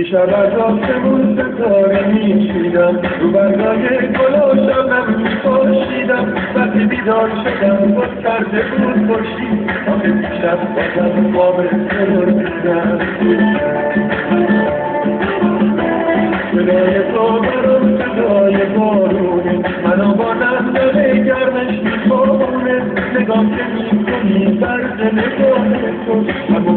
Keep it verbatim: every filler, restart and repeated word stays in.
دیشب از آسمون ستاره میچیدم، رو برگای گلا شبنم میپاشیدم. وقتی بیدار شدم باز کرده بود خورشید، آخه دیشب بازم خواب تو رو دیدم. صدای تو برام صدای بارونه، منو با نظر گرمش میخوابونه. نگاه که میکنی برد نگاه تو